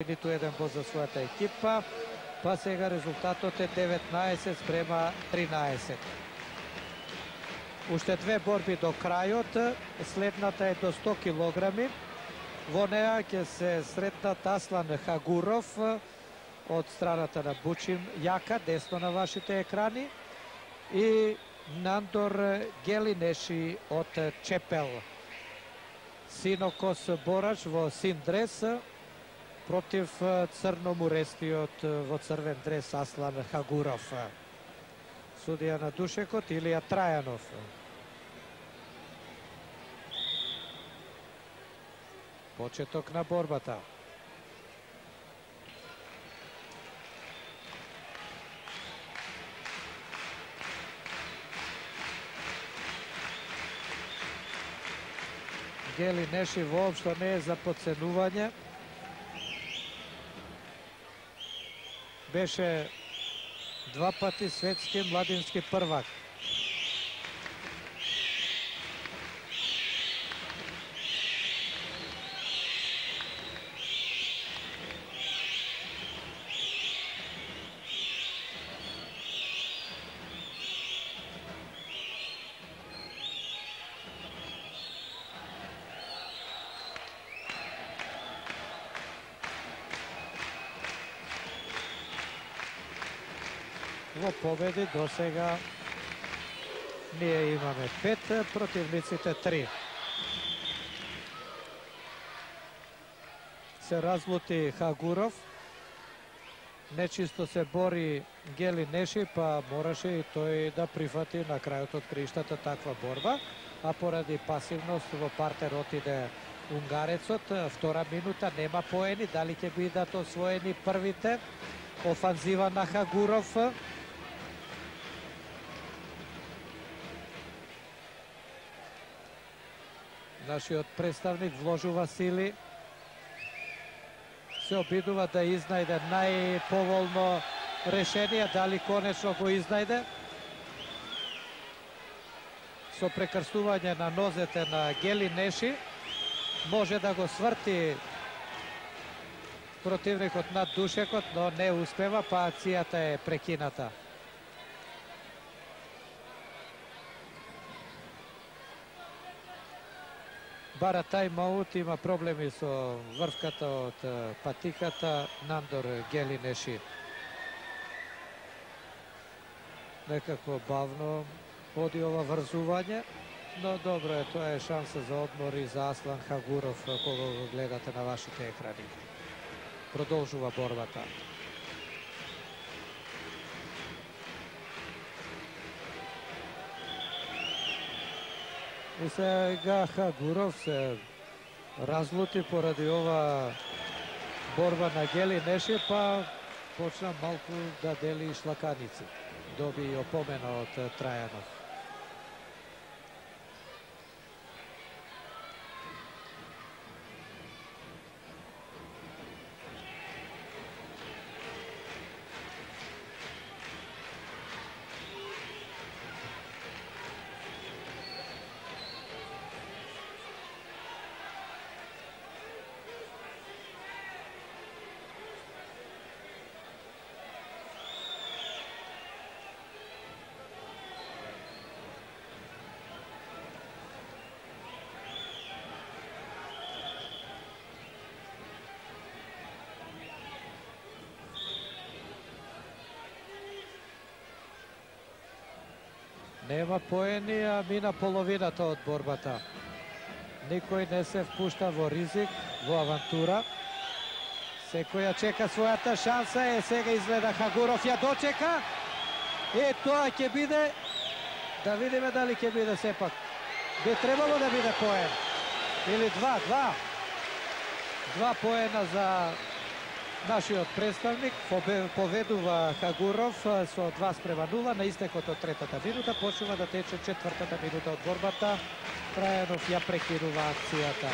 ниту еден bod за својата екипа, па сега резултатот е 19 спрема 13. Уште две борби до крајот, следната е до 100 килограми. Во неа ќе се сретнат Аслан Хагуров од страната на Бучим Јака, десно на вашите екрани, и Нандор Гелинеши од Чепел. Синокос борач во син дрес против црномурестиот во црвен дрес Аслан Хагуров. Судија на душекот Илија Трајанов. Почеток на борбата. Гелинеши воопшто не е за подценување. Беше два пати светски младински првак. Во победи до сега ние имаме 5, противниците 3. Се разлути Хагуров. Нечисто се бори Гелинеши, па мораше и тој да прифати на крајот од криштата таква борба, а поради пасивност во партер отиде унгарецот. Втора минута, нема поени, дали ќе бидат освоени првите? Офанзива на Хагуров. Нашиот представник вложува сили, се обидува да изнајде најповолно решение, дали конечно го изнајде. Со прекрстување на нозете на Гелинеши може да го сврти противникот над душекот, но не успева, па акцијата е прекината. Бара тајмаут, има проблеми со врвката од патиката Нандор Гелинеши. Некако бавно оди ова врзување, но добро е, тоа е шанса за одмор и за Аслан Хагуров, кога го гледате на вашите екрани. Продолжува борбата. И сега Хагуров се разлути поради ова борба на Гелинеши, па почна малку да дели шлаканици. Доби и опомена од Трајанов. Нема поени, а мина половината од борбата. Никој не се впушта во ризик, во авантура. Секој ја чека својата шанса, сега изгледа Хагуров ја дочека. Тоа ќе биде, да видиме дали ќе биде сепак. Би требало да биде поен. Или два поена за нашиот представник. Поведува Хагуров со 2:0 на истекот од третата минута. Почнува да тече четвртата минута од борбата. Трајанов ја прекинува акцијата.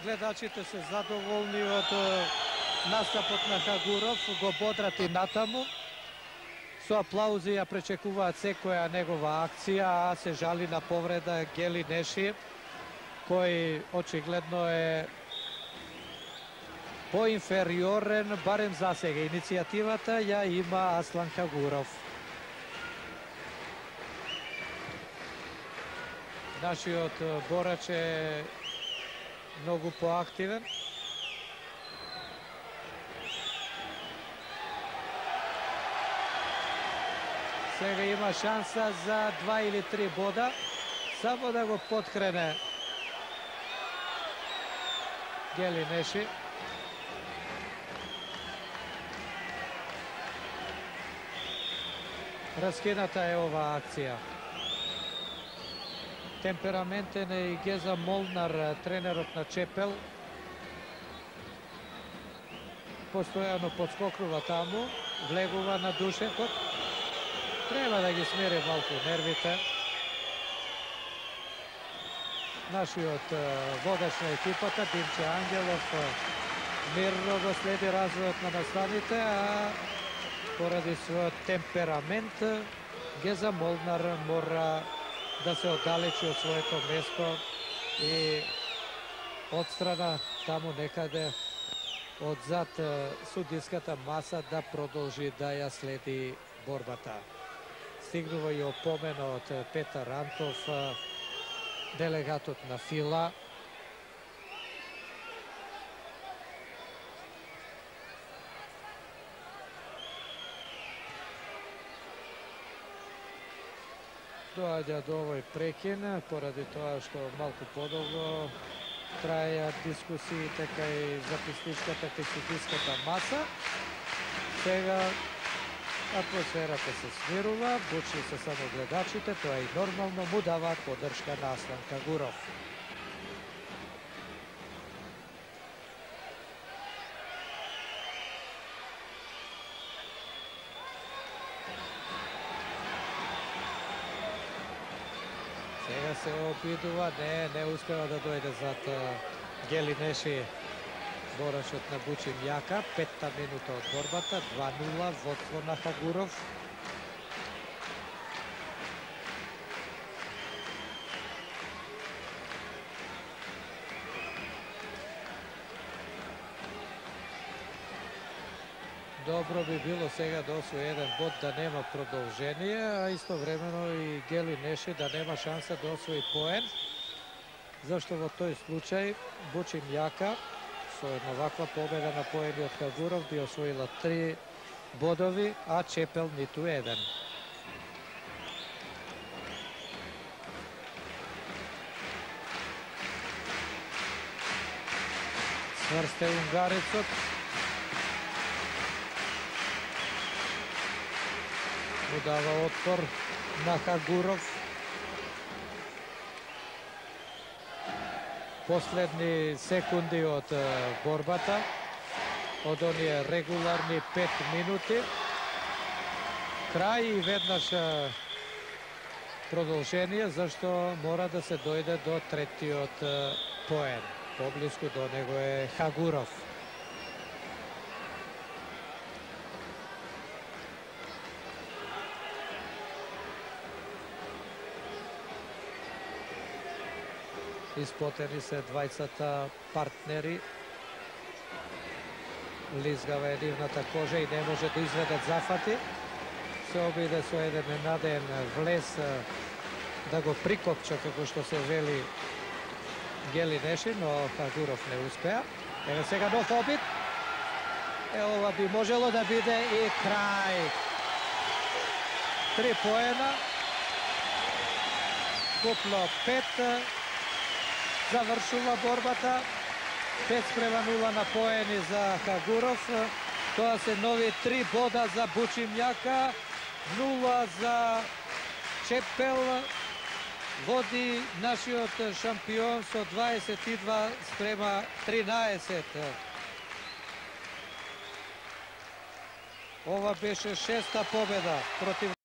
гледачите се задоволни од настапот на Хагуров, го бодрат и натаму. Со аплаузи ја пречекуваат секоја негова акција, а се жали на повреда Гели Неши, кој очигледно е поинфериорен, барем за сега. Иницијативата ја има Аслан Хагуров. Нашиот борач е многу поактивен. Сега има шанса за 2 или 3 бода, само да го подкрене Гели Неши. Раскината е оваа акција. Темпераментен е и Геза Молнар, тренерот на Чепел. Постојано подскокнува таму, влегува на душекот. Треба да ги смири малку нервите. Нашиот водач на екипата, Димче Ангелов, мирно го следи развојот на настаните, а поради својот темперамент Геза Молнар мора да се оддалечи од своето место и отстрана таму некаде одзад судиската маса да продолжи да ја следи борбата. Стигнува и опомена од Петар Антов, делегатот на Фила. Доаѓа до овој прекин поради тоа што малку подолго траја дискусиите кај записничката, кај судиската маса. Сега атмосферата се смирува, бучни се само гледачите, тоа и нормално, му даваат поддршка на Аслан Хагуров. Сега се обидува, не успева да дојде зад Гели Неши, борачот на Бучим Јака. 5-та минута од борбата, 2-0, водство на Хагуров. Добро би било сега да освои еден бод, да нема продолжение, а истовремено и Гели Неши да нема шанса да освои поен, зашто во тој случај Бучим Јака со една ваква победа на поени од Хагуров би освоила 3 бодови, а Чепел ниту еден. Сврсте унгарецот. Му дава отпор на Хагуров. Последни секунди од борбата, од оние регуларни 5 минути. Крај и веднаш продолжение, зашто мора да се дојде до третиот поен. Поблиску до него е Хагуров. Испотени се двајцата партнери. Лизгава е нивната кожа и не може да изведат зафати. Се обиде со еден ненадеен влез да го прикопча, како што се вели Гели Неши, но Хагуров не успеа. Ева сега нов обид. Ова би можело да биде и крај. 3 поена. Купло 5. Завршува борбата. 5-0 на поени за Хагуров. Тоа се нови 3 бода за Бучим Јака. 0 за Чепел. Води нашиот шампион со 22-13. Ова беше 6-та победа против